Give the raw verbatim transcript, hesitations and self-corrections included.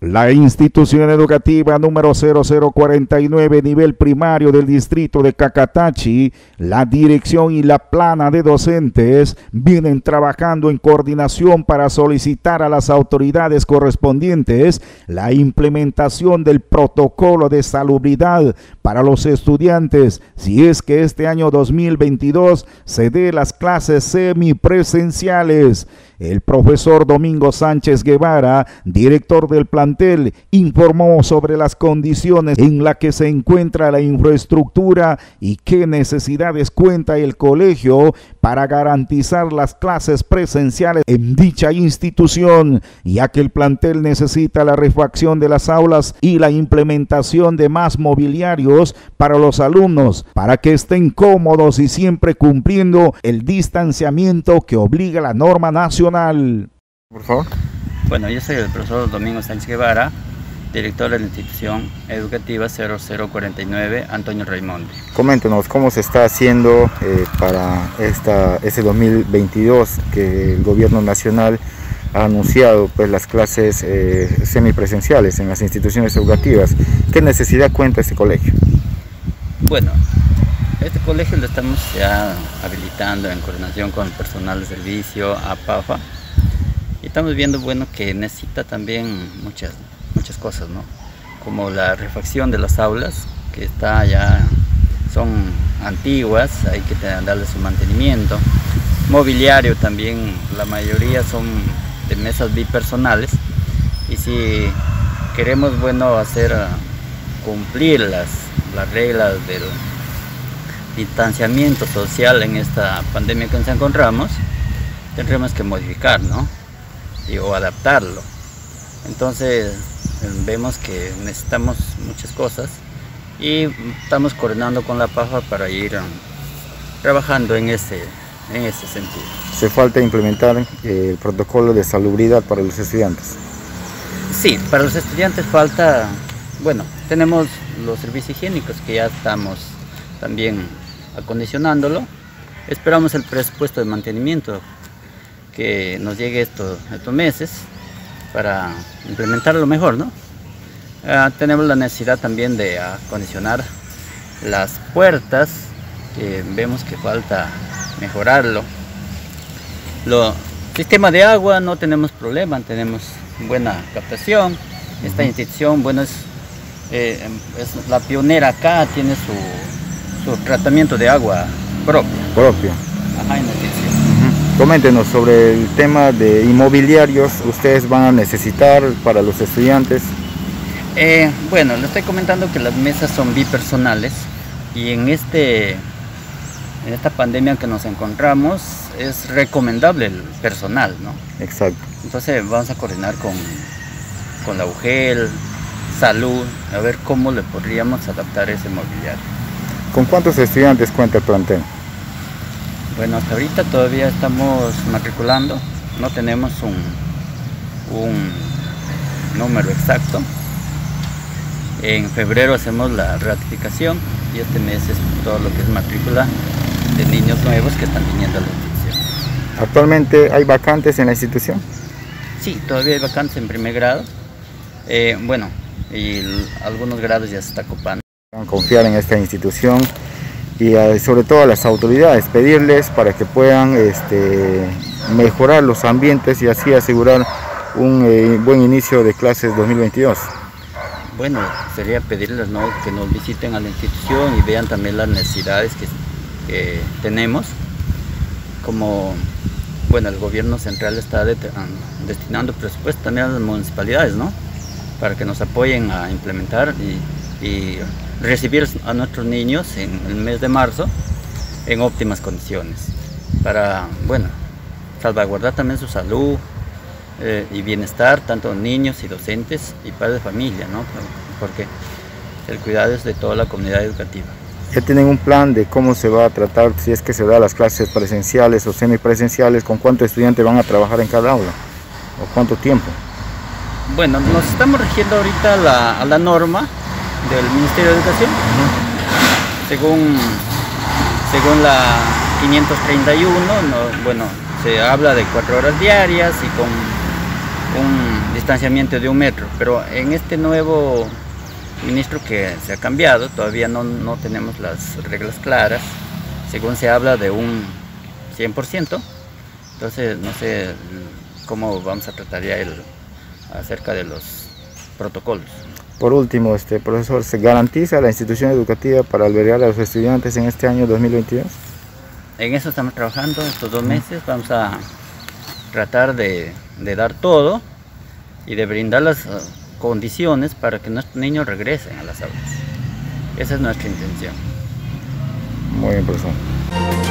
La institución educativa número cero cero cuarenta y nueve, nivel primario del distrito de Cacatachi, la dirección y la plana de docentes vienen trabajando en coordinación para solicitar a las autoridades correspondientes la implementación del protocolo de salubridad para los estudiantes, si es que este año dos mil veintidós se dé las clases semipresenciales. El profesor Domingo Sánchez Guevara, director del plantel, informó sobre las condiciones en las que se encuentra la infraestructura y qué necesidades cuenta el colegio para garantizar las clases presenciales en dicha institución, ya que el plantel necesita la refacción de las aulas y la implementación de más mobiliarios para los alumnos, para que estén cómodos y siempre cumpliendo el distanciamiento que obliga la norma nacional. Por favor. Bueno, yo soy el profesor Domingo Sánchez Guevara, director de la institución educativa cero cero cuarenta y nueve, Antonio Raimonde. Coméntenos cómo se está haciendo eh, para esta, este dos mil veintidós que el gobierno nacional ha anunciado pues, las clases eh, semipresenciales en las instituciones educativas. ¿Qué necesidad cuenta este colegio? Bueno, este colegio lo estamos ya habilitando en coordinación con el personal de servicio, A P A F A, y estamos viendo bueno, que necesita también muchas, muchas cosas, ¿no? Como la refacción de las aulas, que está ya, son antiguas, hay que darle su mantenimiento. Mobiliario también, la mayoría son de mesas bipersonales, y si queremos bueno, hacer cumplir las, las reglas del distanciamiento social en esta pandemia que nos encontramos, tendremos que modificar, ¿no? Y, o adaptarlo. Entonces vemos que necesitamos muchas cosas y estamos coordinando con la P A F A para ir um, trabajando en ese, en ese sentido. ¿Se falta implementar eh, el protocolo de salubridad para los estudiantes? Sí, para los estudiantes falta, bueno, tenemos los servicios higiénicos que ya estamos también acondicionándolo. Esperamos el presupuesto de mantenimiento que nos llegue estos, estos meses para implementarlo mejor, ¿no? Uh, tenemos la necesidad también de acondicionar las puertas, que vemos que falta mejorarlo. Lo, sistema de agua no tenemos problema, tenemos buena captación. Esta institución, bueno, es, eh, es la pionera acá, tiene su su tratamiento de agua propio. Propio. Ajá, en la institución. Uh-huh. Coméntenos sobre el tema de inmobiliarios, ¿ustedes van a necesitar para los estudiantes? Eh, bueno, le estoy comentando que las mesas son bipersonales y en, este, en esta pandemia que nos encontramos es recomendable el personal, ¿no? Exacto. Entonces vamos a coordinar con, con la U G E L, Salud, a ver cómo le podríamos adaptar ese mobiliario. ¿Con cuántos estudiantes cuenta el plantel? Bueno, hasta ahorita todavía estamos matriculando, no tenemos un, un número exacto. En febrero hacemos la ratificación y este mes es todo lo que es matrícula de niños nuevos que están viniendo a la institución. ¿Actualmente hay vacantes en la institución? Sí, todavía hay vacantes en primer grado. Eh, bueno, y el, algunos grados ya se está copando. Confiar en esta institución y sobre todo a las autoridades, pedirles para que puedan este, mejorar los ambientes y así asegurar un eh, buen inicio de clases dos mil veintidós. Bueno, sería pedirles, ¿no?, que nos visiten a la institución y vean también las necesidades que, que tenemos. Como, bueno, el gobierno central está de, destinando presupuesto también a las municipalidades, ¿no?, para que nos apoyen a implementar y, y recibir a nuestros niños en el mes de marzo en óptimas condiciones, para, bueno, salvaguardar también su salud eh, y bienestar, tanto niños y docentes y padres de familia, ¿no?, porque el cuidado es de toda la comunidad educativa. ¿Ya tienen un plan de cómo se va a tratar, si es que se da las clases presenciales o semipresenciales, con cuántos estudiantes van a trabajar en cada aula o cuánto tiempo? Bueno, nos estamos rigiendo ahorita a la, a la norma del Ministerio de Educación, uh-huh. según, según la quinientos treinta y uno, no, bueno, se habla de cuatro horas diarias y con un distanciamiento de un metro, pero en este nuevo ministro que se ha cambiado, todavía no, no tenemos las reglas claras, según se habla de un cien por ciento, entonces no sé cómo vamos a tratar ya el, acerca de los protocolos. Por último, este profesor, ¿se garantiza la institución educativa para albergar a los estudiantes en este año dos mil veintidós? En eso estamos trabajando estos dos meses, vamos a tratar de, de dar todo y de brindar las uh, condiciones para que nuestros niños regresen a las aulas. Esa es nuestra intención. Muy bien, profesor.